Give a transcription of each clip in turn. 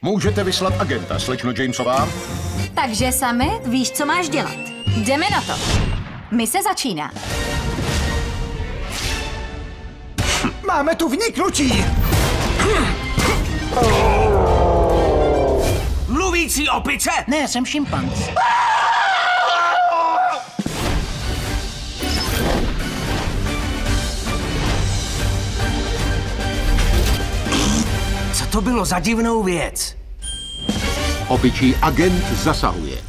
Můžete vyslat agenta, slečno Jamesová. Takže Summit, víš, co máš dělat. Jdeme na to. Mise začíná. Máme tu vniknutí! Mluvící opice? Ne, jsem šimpanz. Co to bylo za divnou věc? Opičí agent zasahuje.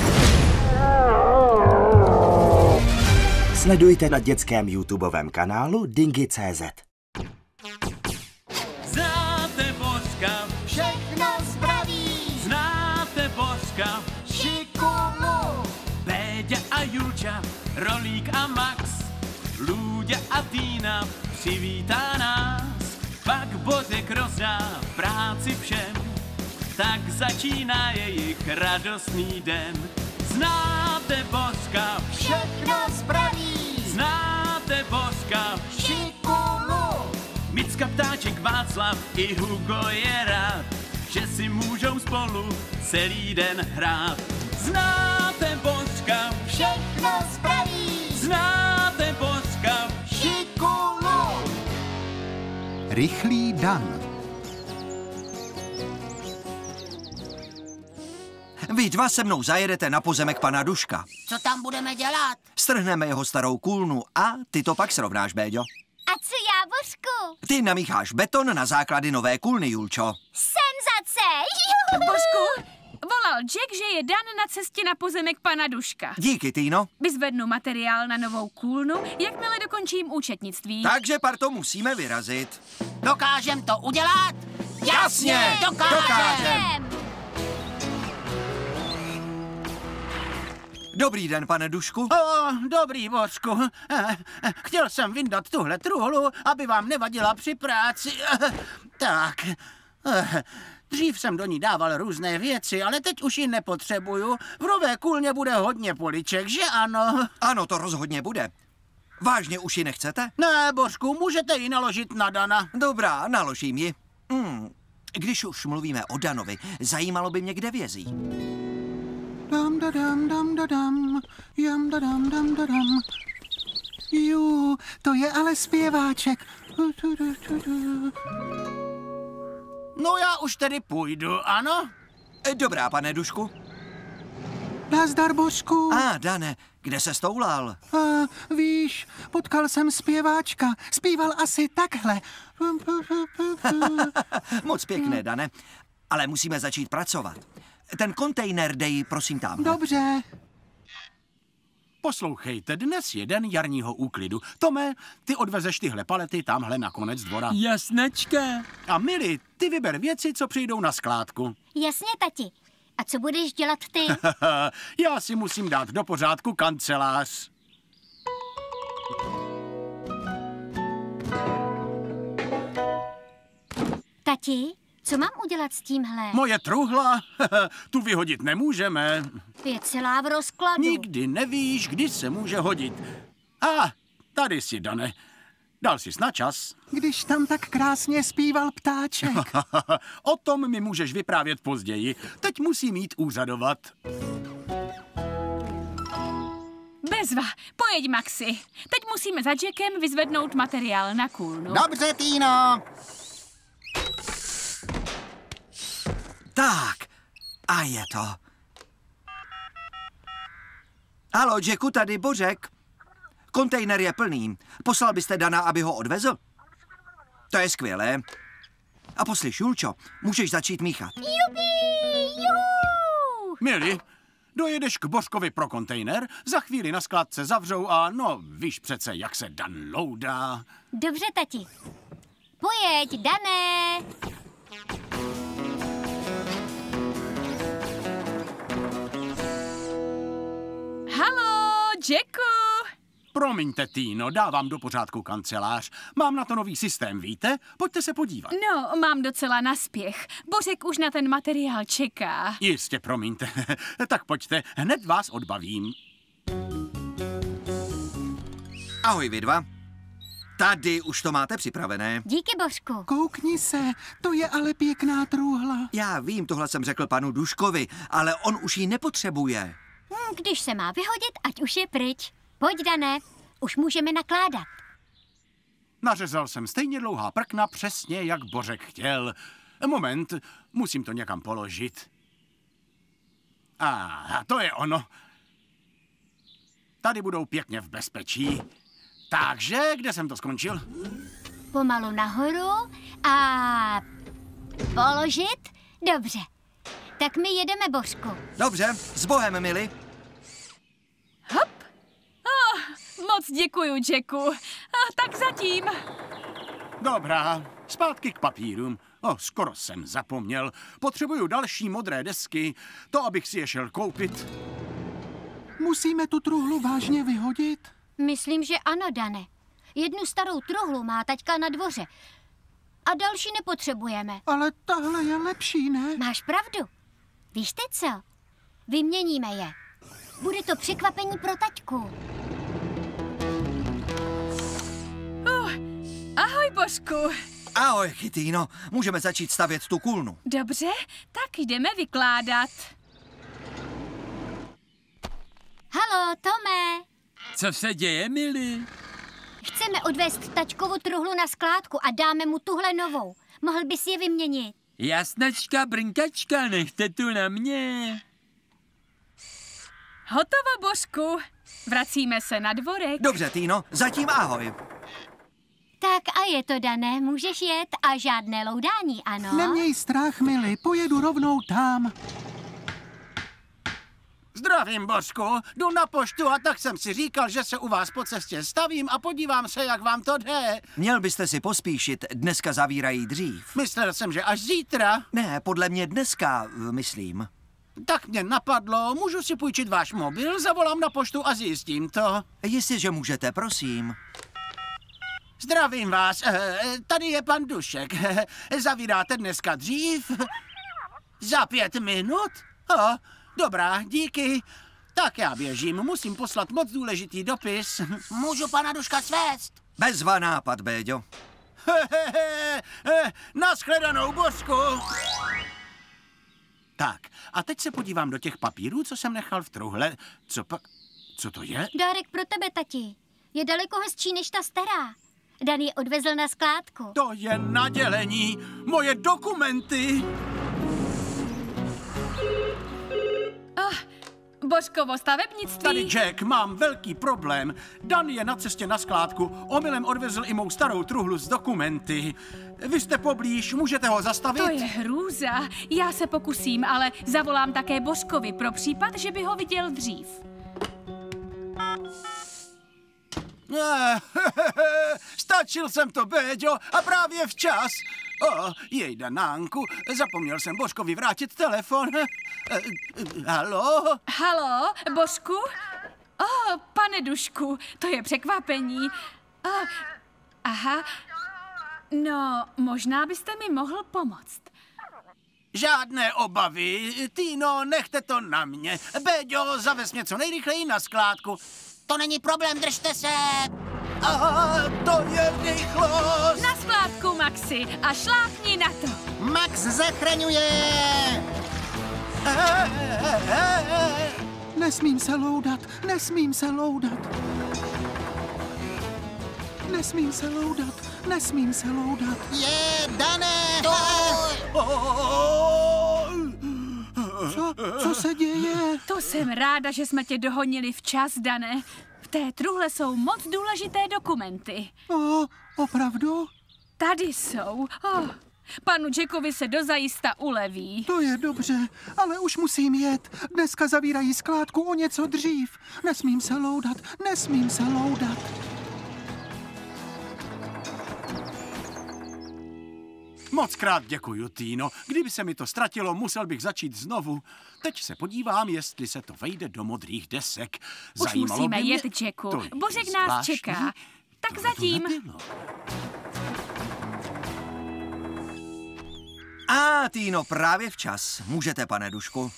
Sledujte na dětském YouTubeovém kanálu Dingy.cz. Znáte Božka, Všechno zdraví! znáte Božka, Šikulu! Péďa a Julča, Rolík a Max, Lůďa a Týna přivítá nás. Pak Bořek rozdá práci všem, tak začíná jejich radostný den. Znáte Božka, Všechno zdraví! znáte Božka, Šikulu! Micka, Ptáček, Václav i Hugo je rád, že si můžou spolu celý den hrát. Znáte Božka, Všechno zdraví! znáte Božka, Šikulu! Rychlý Dan. Vy dva se mnou zajedete na pozemek pana Duška. Co tam budeme dělat? Strhneme jeho starou kůlnu a ty to pak srovnáš, Béďo. A co já, Božku? Ty namícháš beton na základy nové kůlny, Julčo. Senzace! Božku, volal Jack, že je Dan na cestě na pozemek pana Duška. Díky, Týno. Vyzvednu materiál na novou kůlnu, jakmile dokončím účetnictví. Takže, parto, musíme vyrazit. Dokážem to udělat? Jasně, dokážem. Dobrý den, pane Dušku. Dobrý, Božku. Chtěl jsem vyndat tuhle truhlu, aby vám nevadila při práci. Tak. Dřív jsem do ní dával různé věci, ale teď už ji nepotřebuju. V nové kůlně bude hodně poliček, že ano? Ano, to rozhodně bude. Vážně už ji nechcete? Ne, Božku, můžete ji naložit na Dana. Dobrá, naložím ji. Když už mluvíme o Danovi, zajímalo by mě, kde vězí. Dam da dam dam da dam, jam da dam dam da dam. Jú, to je ale zpěváček. No já už tedy půjdu, ano? Dobrá, pane Dušku. Nazdar, Božku. Dane, kde se stoulal? Víš, potkal jsem zpěváčka. Zpíval asi takhle. Moc pěkné, Dane. Ale musíme začít pracovat. Ten kontejner dej, prosím, tam. Dobře. Poslouchejte, dnes je den jarního úklidu. Tome, ty odvezeš tyhle palety tamhle na konec dvora. Jasnečka. A Mili, ty vyber věci, co přijdou na skládku. Jasně, tati. A co budeš dělat ty? Já si musím dát do pořádku kancelář. Tati, co mám udělat s tímhle? Moje truhla? Tu vyhodit nemůžeme. Je celá v rozkladu. Nikdy nevíš, kdy se může hodit. Tady si, Dane. Dal jsi na čas. Když tam tak krásně zpíval ptáček. O tom mi můžeš vyprávět později. Teď musím jít úřadovat. Bezva, pojeď, Maxi. Teď musíme za Jackem vyzvednout materiál na kůlnu. Dobře, Týno. Tak, a je to. Haló, Jacku, tady Bořek. Kontejner je plný. Poslal byste Dana, aby ho odvezl? To je skvělé. A poslyš, Julčo, můžeš začít míchat. Jupi, juhu! Mili, dojedeš k Božkovi pro kontejner, za chvíli na skladce zavřou a víš přece, jak se Dan loudá. Dobře, tati. Pojeď, Dané. Haló, Jacku. Promiňte, Týno, dávám do pořádku kancelář. Mám na to nový systém, víte? Pojďte se podívat. No, mám docela naspěch. Bořek už na ten materiál čeká. Jistě, promiňte. Tak pojďte, hned vás odbavím. Ahoj, vy dva. Tady už to máte připravené. Díky, Božku. Koukni se, to je ale pěkná truhla. Já vím, tohle jsem řekl panu Duškovi, ale on už ji nepotřebuje. Když se má vyhodit, ať už je pryč. Pojď, Dané, už můžeme nakládat. Nařezal jsem stejně dlouhá prkna, přesně jak Bořek chtěl. Moment, musím to někam položit. A to je ono. Tady budou pěkně v bezpečí. Takže, kde jsem to skončil? Pomalu nahoru a položit. Dobře. Tak my jedeme, Božku. Dobře, s Bohem, Mili. Hop. Moc děkuju, Jacku. Tak zatím. Dobrá, zpátky k papírům. Skoro jsem zapomněl. Potřebuju další modré desky, to abych si je šel koupit. Musíme tu truhlu vážně vyhodit? Myslím, že ano, Dane. Jednu starou truhlu má taťka na dvoře. A další nepotřebujeme. Ale tahle je lepší, ne? Máš pravdu. Víš ty co? Vyměníme je. Bude to překvapení pro taťku. Ahoj, Božku. Ahoj, Chytýno. Můžeme začít stavět tu kůlnu. Dobře, tak jdeme vykládat. Haló, Tome. Co se děje, Mili? Chceme odvést taťkovu truhlu na skládku a dáme mu tuhle novou. Mohl bys je vyměnit? Jasnačka, brnkačka, nechte tu na mě. Hotovo, Božku. Vracíme se na dvorek. Dobře, Týno, zatím ahoj. Tak a je to, Dané, můžeš jet a žádné loudání, ano? Neměj strach, Mili, pojedu rovnou tam. Zdravím, Božku. Jdu na poštu a tak jsem si říkal, že se u vás po cestě stavím a podívám se, jak vám to jde. Měl byste si pospíšit, dneska zavírají dřív. Myslel jsem, že až zítra. Ne, podle mě dneska, myslím. Tak mě napadlo, můžu si půjčit váš mobil, zavolám na poštu a zjistím to. Jestliže můžete, prosím. Zdravím vás, tady je pan Dušek. Zavíráte dneska dřív? Za 5 minut? Dobrá, díky. Tak já běžím, musím poslat moc důležitý dopis. Můžu pana Duška svést? Bezva nápad, Béďo. Naschledanou, Božku. Tak, a teď se podívám do těch papírů, co jsem nechal v truhle. Co to je? Dárek pro tebe, tati. Je daleko hezčí než ta stará. Dan je odvezl na skládku. To je nadělení. Moje dokumenty. Božkovo stavebnictví. Tady Jack, mám velký problém. Dan je na cestě na skládku. Omylem odvezl i mou starou truhlu s dokumenty. Vy jste poblíž, můžete ho zastavit? To je hrůza. Já se pokusím, ale zavolám také Božkovi pro případ, že by ho viděl dřív. Stačil jsem to, Béďo, a právě včas. Jejda, Nánku, zapomněl jsem Božkovi vrátit telefon. Haló? Haló, Božku? Pane Dušku, to je překvapení. Aha, no, možná byste mi mohl pomoct. Žádné obavy, Týno, nechte to na mě. Béďo, zavez mě co nejrychleji na skládku. To není problém, držte se. To je rychlost. Na skládku, Maxi, a šlápni na to. Max zachraňuje. Nesmím se loudat, nesmím se loudat. Nesmím se loudat, nesmím se loudat. Je, Dané. Co se děje? To jsem ráda, že jsme tě dohonili včas, Dané. V té truhle jsou moc důležité dokumenty. Opravdu? Tady jsou. Panu Jackovi se dozajista uleví. To je dobře, ale už musím jet. Dneska zavírají skládku o něco dřív. Nesmím se loudat, nesmím se loudat. Mockrát děkuju, Týno. Kdyby se mi to ztratilo, musel bych začít znovu. Teď se podívám, jestli se to vejde do modrých desek. Už musíme jet, Jacku. Božek nás zvláštní. čeká. Tak To zatím. nebylo. Týno, právě včas. Můžete, pane Dušku.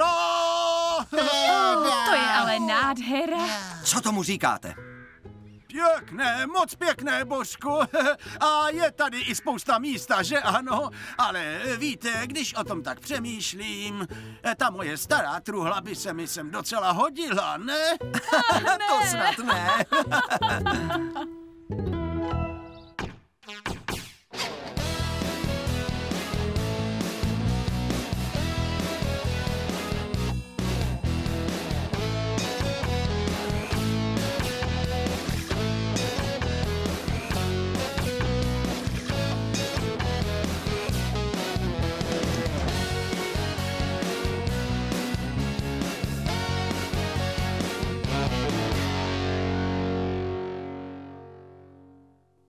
To je ale nádhera. Co tomu říkáte? Pěkné, moc pěkné, Božku. A je tady i spousta místa, že ano? Ale víte, když o tom tak přemýšlím, ta moje stará truhla by se mi sem docela hodila, ne? To snad ne.